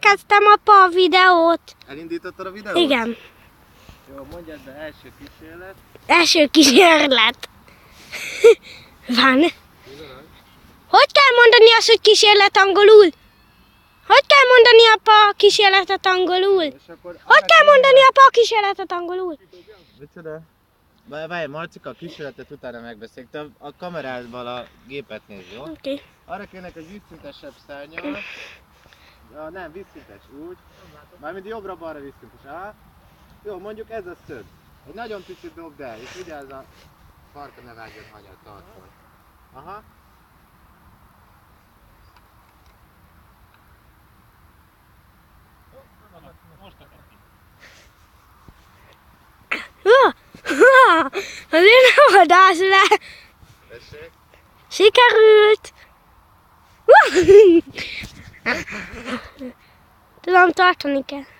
elkezdtem apa a videót. Elindítottad a videót? Igen. Jó, mondjad be, első kísérlet. Első kísérlet. Van. Hogy kell mondani azt, hogy kísérlet angolul? Hogy kell mondani apa a kísérletet angolul? Hogy kell mondani apa a kísérletet angolul? Micsoda? Várj, Marcika, a kísérletet utána megbeszéljük. Te a kamerával a gépet nézd, jó? Oké. Arra kérnek egy vízszintesebb szárnyal. Ja, nem, vízszintes, úgy. Mármint jobbra-balra vízszintes. Aha. Jó, mondjuk ez a szög. Egy nagyon picit dobd el, és vigyázz a farka ne vágjon hanyat tartson. Aha. Azért nem adás le. Tessék. Sikerült. Tudom, tartani kell.